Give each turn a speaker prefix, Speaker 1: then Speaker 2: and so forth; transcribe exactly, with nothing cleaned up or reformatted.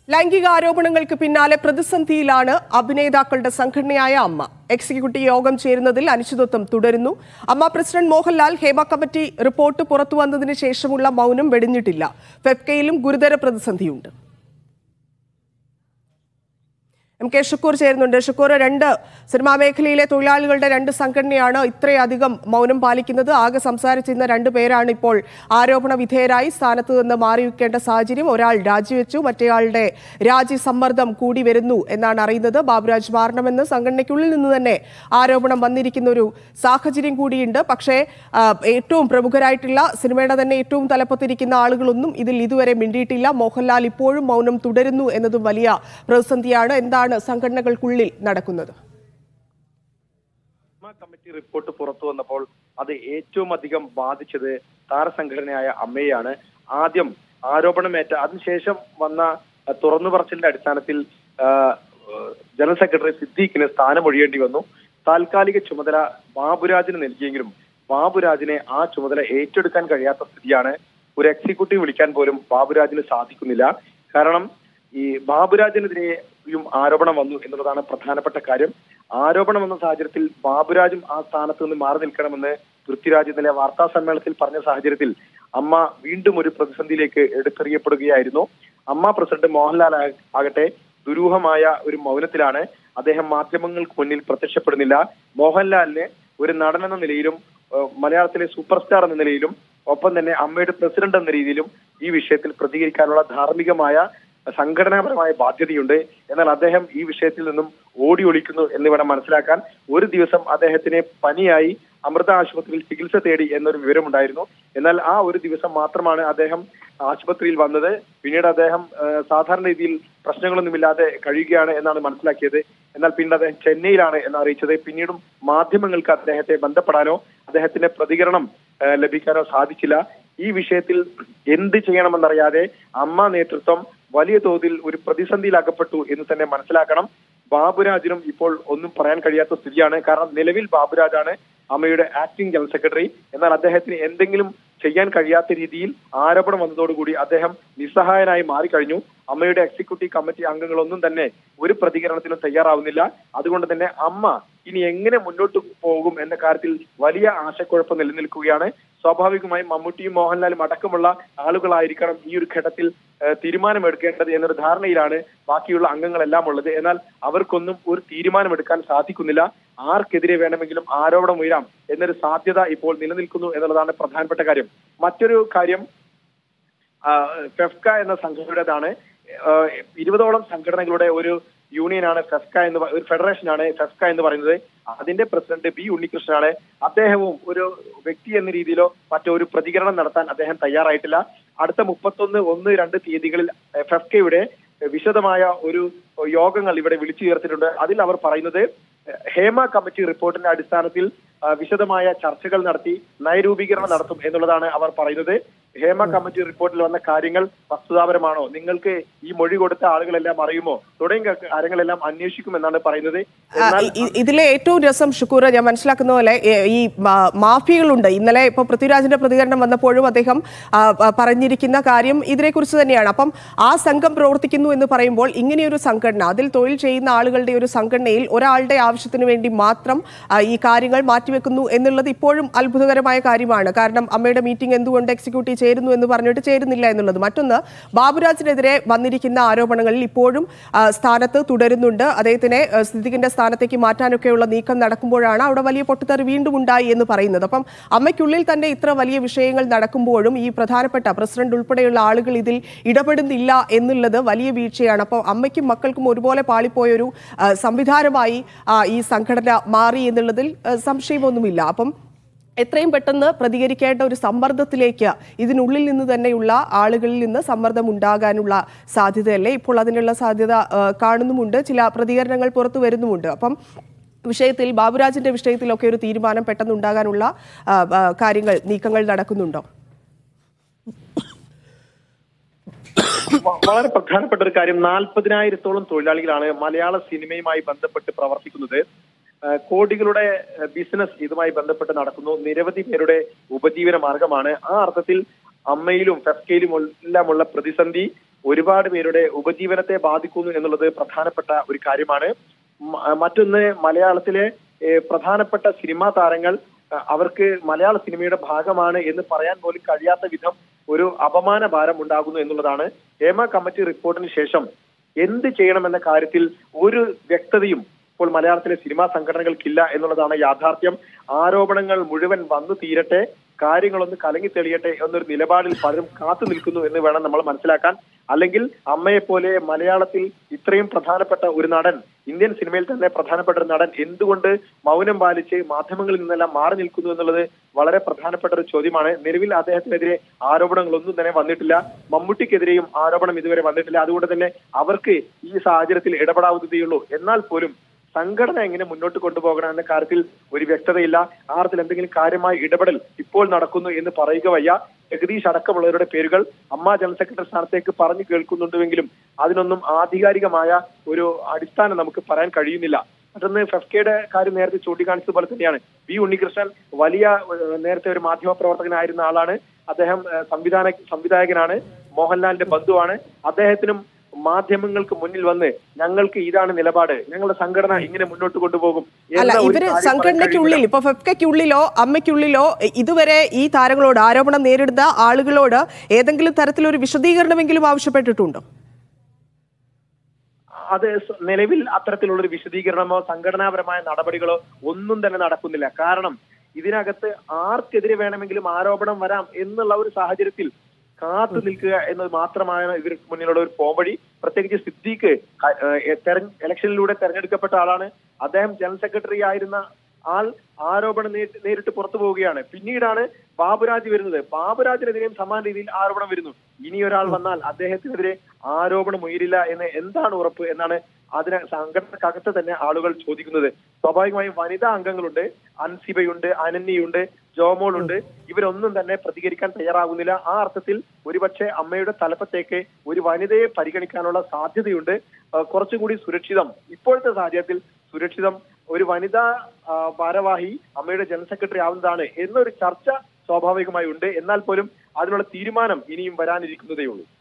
Speaker 1: ലൈംഗിക ആരോപണങ്ങൾക്ക് പിന്നാലെ പ്രതിസന്ധിയിലാണ് അഭിനേതാക്കളുടെ സംഘടനയായ അമ്മ. എക്സിക്യൂട്ടീവ് യോഗം ചേരുന്നതിൽ അനിശ്ചിതത്വം തുടരുന്നു. Amma president Mohanlal Hema committee report പുറത്തുവന്നതിന് ശേഷമുള്ള മൗനം വെടിഞ്ഞിട്ടില്ല. ഫെഫ്കയിലും ഗുരുതര പ്രതിസന്ധിയുണ്ട്. എം കെ ഷുക്കൂർ ചേരുന്നുണ്ട്. ഷുക്കൂർ, രണ്ട് സിനിമാ മേഖലയിലെ തൊഴിലാളികളുടെ രണ്ട് സംഘടനയാണ് ഇത്രയധികം മൗനം പാലിക്കുന്നത്. ആകെ സംസാരിച്ചിരുന്ന രണ്ടു പേരാണ് ഇപ്പോൾ ആരോപണ വിധേയരായി സ്ഥാനത്ത് നിന്ന് മാറിവെക്കേണ്ട സാഹചര്യം. ഒരാൾ രാജിവെച്ചു, മറ്റേയാളുടെ രാജി സമ്മർദ്ദം കൂടി വരുന്നു എന്നാണ് അറിയുന്നത്. ബാബുരാജ് മാറണമെന്ന് സംഘടനയ്ക്കുള്ളിൽ നിന്ന് തന്നെ ആരോപണം വന്നിരിക്കുന്ന ഒരു സാഹചര്യം കൂടിയുണ്ട്. പക്ഷേ ഏറ്റവും പ്രമുഖരായിട്ടുള്ള സിനിമയുടെ തന്നെ ഏറ്റവും തലപ്പത്തിരിക്കുന്ന ആളുകളൊന്നും ഇതിൽ ഇതുവരെ മിണ്ടിയിട്ടില്ല. മോഹൻലാൽ ഇപ്പോഴും മൗനം തുടരുന്നു എന്നതും വലിയ പ്രതിസന്ധിയാണ്. എന്താണ് സംഘടനകൾക്കുള്ളിൽ നടക്കുന്നത്?
Speaker 2: കമ്മിറ്റി റിപ്പോർട്ട് പുറത്തു വന്നപ്പോൾ അത് ഏറ്റവും അധികം ബാധിച്ചത് താരസംഘടനയായ അമ്മയെയാണ്. ആദ്യം ആരോപണമേറ്റ അതിനുശേഷം വന്ന തുറന്നു പറച്ചിലിന്റെ അടിസ്ഥാനത്തിൽ ജനറൽ സെക്രട്ടറി സിദ്ദീഖിന് സ്ഥാനമൊഴിയേണ്ടി വന്നു. താൽക്കാലിക ചുമതല ബാബുരാജിന് നൽകിയെങ്കിലും ബാബുരാജിനെ ആ ചുമതല ഏറ്റെടുക്കാൻ കഴിയാത്ത സ്ഥിതിയാണ്. ഒരു എക്സിക്യൂട്ടീവ് വിളിക്കാൻ പോലും ബാബുരാജിന് സാധിക്കുന്നില്ല. കാരണം ഈ ബാബുരാജിനെതിരെയും ആരോപണം വന്നു എന്നുള്ളതാണ് പ്രധാനപ്പെട്ട കാര്യം. ആരോപണം വന്ന സാഹചര്യത്തിൽ ബാബുരാജും ആ സ്ഥാനത്ത് നിന്ന് മാറി നിൽക്കണമെന്ന് പൃഥ്വിരാജ് ഇന്നലെ വാർത്താ സമ്മേളനത്തിൽ പറഞ്ഞ സാഹചര്യത്തിൽ അമ്മ വീണ്ടും ഒരു പ്രതിസന്ധിയിലേക്ക് എടുത്തെറിയപ്പെടുകയായിരുന്നു. അമ്മ പ്രസിഡന്റ് മോഹൻലാൽ ആകട്ടെ ദുരൂഹമായ ഒരു മൗനത്തിലാണ്. അദ്ദേഹം മാധ്യമങ്ങൾക്ക് മുന്നിൽ പ്രത്യക്ഷപ്പെടുന്നില്ല. മോഹൻലാലിന് ഒരു നടൻ എന്ന നിലയിലും മലയാളത്തിലെ സൂപ്പർ സ്റ്റാർ എന്ന നിലയിലും ഒപ്പം തന്നെ അമ്മയുടെ പ്രസിഡന്റ് എന്ന രീതിയിലും ഈ വിഷയത്തിൽ പ്രതികരിക്കാനുള്ള ധാർമ്മികമായ സംഘടനാപരമായ ബാധ്യതയുണ്ട്. എന്നാൽ അദ്ദേഹം ഈ വിഷയത്തിൽ നിന്നും ഓടി ഒളിക്കുന്നു എന്നിവിടെ മനസ്സിലാക്കാൻ ഒരു ദിവസം അദ്ദേഹത്തിന് പനിയായി അമൃത ആശുപത്രിയിൽ ചികിത്സ തേടി എന്നൊരു വിവരമുണ്ടായിരുന്നു. എന്നാൽ ആ ഒരു ദിവസം മാത്രമാണ് അദ്ദേഹം ആശുപത്രിയിൽ വന്നത്. പിന്നീട് അദ്ദേഹം സാധാരണ രീതിയിൽ പ്രശ്നങ്ങളൊന്നുമില്ലാതെ കഴിയുകയാണ് എന്നാണ് മനസ്സിലാക്കിയത്. എന്നാൽ പിന്നീട് അദ്ദേഹം ചെന്നൈയിലാണ് എന്ന് അറിയിച്ചത്. പിന്നീടും മാധ്യമങ്ങൾക്ക് അദ്ദേഹത്തെ ബന്ധപ്പെടാനോ അദ്ദേഹത്തിന്റെ പ്രതികരണം ലഭിക്കാനോ സാധിച്ചില്ല. ഈ വിഷയത്തിൽ എന്ത് ചെയ്യണമെന്നറിയാതെ അമ്മ നേതൃത്വം വലിയ തോതിൽ ഒരു പ്രതിസന്ധിയിൽ അകപ്പെട്ടു എന്ന് തന്നെ മനസ്സിലാക്കണം. ബാബുരാജിനും ഇപ്പോൾ ഒന്നും പറയാൻ കഴിയാത്ത സ്ഥിതിയാണ്. കാരണം നിലവിൽ ബാബുരാജാണ് അമ്മയുടെ ആക്ടിംഗ് ജനറൽ സെക്രട്ടറി. എന്നാൽ അദ്ദേഹത്തിന് എന്തെങ്കിലും ചെയ്യാൻ കഴിയാത്ത രീതിയിൽ ആരോപണം വന്നതോടുകൂടി അദ്ദേഹം നിസ്സഹായനായി മാറിക്കഴിഞ്ഞു. അമ്മയുടെ എക്സിക്യൂട്ടീവ് കമ്മിറ്റി അംഗങ്ങളൊന്നും തന്നെ ഒരു പ്രതികരണത്തിനും തയ്യാറാവുന്നില്ല. അതുകൊണ്ട് തന്നെ അമ്മ ഇനി എങ്ങനെ മുന്നോട്ട് പോകും എന്ന കാര്യത്തിൽ വലിയ ആശയക്കുഴപ്പം നിലനിൽക്കുകയാണ്. സ്വാഭാവികമായും മമ്മൂട്ടിയും മോഹൻലാലും അടക്കമുള്ള ആളുകളായിരിക്കണം ഈ ഒരു ഘട്ടത്തിൽ തീരുമാനമെടുക്കേണ്ടത് എന്നൊരു ധാരണയിലാണ് ബാക്കിയുള്ള അംഗങ്ങളെല്ലാം ഉള്ളത്. എന്നാൽ അവർക്കൊന്നും ഒരു തീരുമാനമെടുക്കാൻ സാധിക്കുന്നില്ല. ആർക്കെതിരെ വേണമെങ്കിലും ആരോപണം ഉയരാം എന്നൊരു സാധ്യത ഇപ്പോൾ നിലനിൽക്കുന്നു എന്നുള്ളതാണ് പ്രധാനപ്പെട്ട കാര്യം. മറ്റൊരു കാര്യം ഫെഫ്ക എന്ന സംഘടനയുടേതാണ്. ഇരുപതോളം സംഘടനകളുടെ ഒരു യൂണിയനാണ് ഫെഫ്ക എന്ന് ഒരു ഫെഡറേഷനാണ് ഫെഫ്ക എന്ന് പറയുന്നത്. അതിന്റെ പ്രസിഡന്റ് ബി ഉണ്ണികൃഷ്ണനാണ്. അദ്ദേഹവും ഒരു വ്യക്തി എന്ന രീതിയിലോ മറ്റോ ഒരു പ്രതികരണം നടത്താൻ അദ്ദേഹം തയ്യാറായിട്ടില്ല. അടുത്ത മുപ്പത്തൊന്ന് ഒന്ന് രണ്ട് തീയതികളിൽ ഫെഫ്കയുടെ വിശദമായ ഒരു യോഗങ്ങൾ ഇവിടെ വിളിച്ചു ചേർത്തിട്ടുണ്ട്. അതിൽ അവർ പറയുന്നത് ഹേമ കമ്മിറ്റി റിപ്പോർട്ടിന്റെ അടിസ്ഥാനത്തിൽ വിശദമായ ചർച്ചകൾ നടത്തി നയരൂപീകരണം നടത്തും എന്നുള്ളതാണ് അവർ പറയുന്നത്. ഹേമ കമ്മിറ്റി റിപ്പോർട്ടിൽ വന്ന കാര്യങ്ങൾ വസ്തുതാപരമാണോ, നിങ്ങൾക്ക് ഈ മൊഴി കൊടുത്ത ആളുകളെല്ലാം അറിയുമോ തുടങ്ങിയ കാര്യങ്ങളെല്ലാം അന്വേഷിക്കുമെന്നാണ് പറയുന്നത്.
Speaker 1: ഇതിലെ ഏറ്റവും രസം ഷുക്കൂർ, ഞാൻ മനസ്സിലാക്കുന്ന പോലെ ഈ മാഫിയകളുണ്ട്. ഇന്നലെ ഇപ്പൊ പൃഥ്വിരാജിന്റെ പ്രതികരണം വന്നപ്പോഴും അദ്ദേഹം പറഞ്ഞിരിക്കുന്ന കാര്യം ഇതിനെക്കുറിച്ച് തന്നെയാണ്. അപ്പം ആ സംഘം പ്രവർത്തിക്കുന്നു എന്ന് പറയുമ്പോൾ ഇങ്ങനെയൊരു സംഘടന, അതിൽ തൊഴിൽ ചെയ്യുന്ന ആളുകളുടെ ഒരു സംഘടനയിൽ ഒരാളുടെ ആവശ്യത്തിന് വേണ്ടി മാത്രം ഈ കാര്യങ്ങൾ മാറ്റിവെക്കുന്നു എന്നുള്ളത് ഇപ്പോഴും അത്ഭുതകരമായ കാര്യമാണ്. കാരണം അമ്മയുടെ മീറ്റിംഗ് എന്തുകൊണ്ട് എക്സിക്യൂട്ടീവ് ചേരുന്നു എന്ന് പറഞ്ഞിട്ട് ചേരുന്നില്ല എന്നുള്ളത്. മറ്റൊന്ന്, ബാബുരാജിനെതിരെ വന്നിരിക്കുന്ന ആരോപണങ്ങളിൽ ഇപ്പോഴും സ്ഥാനത്ത് തുടരുന്നുണ്ട്. അദ്ദേഹത്തിനെ സിദ്ദീഖിന്റെ സ്ഥാനത്തേക്ക് മാറ്റാനൊക്കെയുള്ള നീക്കം നടക്കുമ്പോഴാണ് അവിടെ വലിയ പൊട്ടിത്തെറി വീണ്ടും ഉണ്ടായി എന്ന് പറയുന്നത്. അപ്പം അമ്മയ്ക്കുള്ളിൽ തന്നെ ഇത്ര വലിയ വിഷയങ്ങൾ നടക്കുമ്പോഴും ഈ പ്രധാനപ്പെട്ട പ്രസിഡന്റ് ഉൾപ്പെടെയുള്ള ആളുകൾ ഇതിൽ ഇടപെടുന്നില്ല എന്നുള്ളത് വലിയ വീഴ്ചയാണ്. അപ്പോൾ അമ്മയ്ക്കും മക്കൾക്കും ഒരുപോലെ പാളിപ്പോയൊരു സംവിധാനമായി ഈ സംഘടന മാറി എന്നുള്ളതിൽ സംശയമൊന്നുമില്ല. അപ്പം എത്രയും പെട്ടെന്ന് പ്രതികരിക്കേണ്ട ഒരു സമ്മർദ്ദത്തിലേക്ക് ഇതിനുള്ളിൽ നിന്ന് തന്നെയുള്ള ആളുകളിൽ നിന്ന് സമ്മർദ്ദം ഉണ്ടാകാനുള്ള സാധ്യതയല്ലേ ഇപ്പോൾ അതിനുള്ള സാധ്യത കാണുന്നുമുണ്ട്. ചില പ്രതികരണങ്ങൾ പുറത്തു വരുന്നുമുണ്ട്. അപ്പം വിഷയത്തിൽ ബാബുരാജിന്റെ വിഷയത്തിലൊക്കെ ഒരു തീരുമാനം പെട്ടെന്ന് ഉണ്ടാകാനുള്ള കാര്യങ്ങൾ നീക്കങ്ങൾ നടക്കുന്നുണ്ടോ?
Speaker 2: വളരെ പ്രധാനപ്പെട്ട ഒരു കാര്യം, നാൽപ്പതിനായിരത്തോളം തൊഴിലാളികളാണ് മലയാള സിനിമയുമായി ബന്ധപ്പെട്ട് പ്രവർത്തിക്കുന്നത്. കോടികളുടെ ബിസിനസ് ഇതുമായി ബന്ധപ്പെട്ട് നടക്കുന്നു. നിരവധി പേരുടെ ഉപജീവന മാർഗമാണ്. ആ അർത്ഥത്തിൽ അമ്മയിലും ഫെഫ്കയിലും എല്ലാമുള്ള പ്രതിസന്ധി ഒരുപാട് പേരുടെ ഉപജീവനത്തെ ബാധിക്കുന്നു എന്നുള്ളത് പ്രധാനപ്പെട്ട ഒരു കാര്യമാണ്. മറ്റൊന്ന്, മലയാളത്തിലെ പ്രധാനപ്പെട്ട സിനിമാ താരങ്ങൾ അവർക്ക് മലയാള സിനിമയുടെ ഭാഗമാണ് എന്ന് പറയാൻ പോലും കഴിയാത്ത വിധം ഒരു അപമാന ഭാരം ഉണ്ടാകുന്നു എന്നുള്ളതാണ്. ഹേമ കമ്മിറ്റി റിപ്പോർട്ടിന് ശേഷം എന്ത് ചെയ്യണമെന്ന കാര്യത്തിൽ ഒരു വ്യക്തതയും ഇപ്പോൾ മലയാളത്തിലെ സിനിമാ സംഘടനകൾക്കില്ല എന്നുള്ളതാണ് യാഥാർത്ഥ്യം. ആരോപണങ്ങൾ മുഴുവൻ വന്നു തീരട്ടെ, കാര്യങ്ങളൊന്ന് കലങ്ങി തെളിയട്ടെ എന്നൊരു നിലപാടിൽ പലരും കാത്തു നിൽക്കുന്നു എന്ന് വേണം നമ്മൾ മനസ്സിലാക്കാൻ. അല്ലെങ്കിൽ അമ്മയെപ്പോലെ മലയാളത്തിൽ ഇത്രയും പ്രധാനപ്പെട്ട ഒരു നടൻ, ഇന്ത്യൻ സിനിമയിൽ തന്നെ പ്രധാനപ്പെട്ട ഒരു നടൻ എന്തുകൊണ്ട് മൗനം പാലിച്ച് മാധ്യമങ്ങളിൽ നിന്നെല്ലാം മാറി നിൽക്കുന്നു എന്നുള്ളത് വളരെ പ്രധാനപ്പെട്ട ഒരു ചോദ്യമാണ്. നിലവിൽ അദ്ദേഹത്തിനെതിരെ ആരോപണങ്ങളൊന്നും തന്നെ വന്നിട്ടില്ല. മമ്മൂട്ടിക്കെതിരെയും ആരോപണം ഇതുവരെ വന്നിട്ടില്ല. അതുകൊണ്ട് തന്നെ അവർക്ക് ഈ സാഹചര്യത്തിൽ ഇടപെടാവുന്നതേയുള്ളൂ. എന്നാൽ പോലും സംഘടന എങ്ങനെ മുന്നോട്ട് കൊണ്ടുപോകണം എന്ന കാര്യത്തിൽ ഒരു വ്യക്തതയില്ല. ആ കാര്യത്തിൽ എന്തെങ്കിലും കാര്യമായ ഇടപെടൽ ഇപ്പോൾ നടക്കുന്നു എന്ന് പറയുക വയ്യ. ജഗദീഷ് അടക്കമുള്ളവരുടെ പേരുകൾ അമ്മ ജനറൽ സെക്രട്ടറി സ്ഥാനത്തേക്ക് പറഞ്ഞു കേൾക്കുന്നുണ്ടെങ്കിലും അതിനൊന്നും ആധികാരികമായ ഒരു അടിസ്ഥാനം നമുക്ക് പറയാൻ കഴിയുന്നില്ല. മറ്റൊന്ന്, ഫെഫ്കയുടെ കാര്യം നേരത്തെ ചൂണ്ടിക്കാണിച്ചതുപോലെ തന്നെയാണ്. വി ഉണ്ണികൃഷ്ണൻ വലിയ നേരത്തെ ഒരു മാധ്യമ പ്രവർത്തകനായിരുന്ന ആളാണ്. അദ്ദേഹം സംവിധാന സംവിധായകനാണ്, മോഹൻലാലിന്റെ ബന്ധുവാണ്. അദ്ദേഹത്തിനും മാധ്യമങ്ങൾക്ക് മുന്നിൽ വന്ന് ഞങ്ങൾക്ക് ഇതാണ് നിലപാട്, ഞങ്ങളുടെ സംഘടന ഇങ്ങനെ മുന്നോട്ട് കൊണ്ടുപോകും.
Speaker 1: അല്ല, ഇവര് സംഘടനയ്ക്കുള്ളിൽ ഇപ്പൊ ഫെഫ്കയ്ക്കുള്ളിലോ അമ്മയ്ക്കുള്ളിലോ ഇതുവരെ ഈ താരങ്ങളോട്, ആരോപണം നേരിടുന്ന ആളുകളോട് ഏതെങ്കിലും തരത്തിലൊരു വിശദീകരണമെങ്കിലും ആവശ്യപ്പെട്ടിട്ടുണ്ടോ?
Speaker 2: അത് നിലവിൽ അത്തരത്തിലുള്ളൊരു വിശദീകരണമോ സംഘടനാപരമായ നടപടികളോ ഒന്നും തന്നെ നടക്കുന്നില്ല. കാരണം ഇതിനകത്ത് ആർക്കെതിരെ വേണമെങ്കിലും ആരോപണം വരാം എന്നുള്ള ഒരു സാഹചര്യത്തിൽ കാത്തു നിൽക്കുക എന്നത് മാത്രമാണ് ഇവർ മുന്നിലുള്ള ഒരു പോംവഴി. പ്രത്യേകിച്ച് സിദ്ദീഖ് ഇലക്ഷനിലൂടെ തെരഞ്ഞെടുക്കപ്പെട്ട ആളാണ്. അദ്ദേഹം ജനറൽ സെക്രട്ടറി ആയിരുന്ന ആൾ ആരോപണം നേരിട്ട് പുറത്തു പോവുകയാണ്. പിന്നീടാണ് ബാബുരാജ് വരുന്നത്. ബാബുരാജിനെതിരെയും സമാന രീതിയിൽ ആരോപണം വരുന്നു. ഇനി ഒരാൾ വന്നാൽ അദ്ദേഹത്തിനെതിരെ ആരോപണം ഉയരില്ല എന്ന് എന്താണ് ഉറപ്പ് എന്നാണ് അതിന് സംഘടനക്കകത്ത് തന്നെ ആളുകൾ ചോദിക്കുന്നത്. സ്വാഭാവികമായും വനിതാ അംഗങ്ങളുണ്ട്, അൻസിബയുണ്ട്, അനന്യയുണ്ട്, ജോമോളുണ്ട്. ഇവരൊന്നും തന്നെ പ്രതികരിക്കാൻ തയ്യാറാകുന്നില്ല. ആ അർത്ഥത്തിൽ ഒരുപക്ഷെ അമ്മയുടെ തലപ്പത്തേക്ക് ഒരു വനിതയെ പരിഗണിക്കാനുള്ള സാധ്യതയുണ്ട്. കുറച്ചുകൂടി സുരക്ഷിതം ഇപ്പോഴത്തെ സാഹചര്യത്തിൽ സുരക്ഷിതം ഒരു വനിതാ ഭാരവാഹി അമ്മയുടെ ജനറൽ സെക്രട്ടറി ആവുന്നതാണ് എന്നൊരു ചർച്ച സ്വാഭാവികമായി ഉണ്ട്. എന്നാൽ പോലും അതിനുള്ള തീരുമാനം ഇനിയും വരാനിരിക്കുന്നതേ ഉള്ളൂ.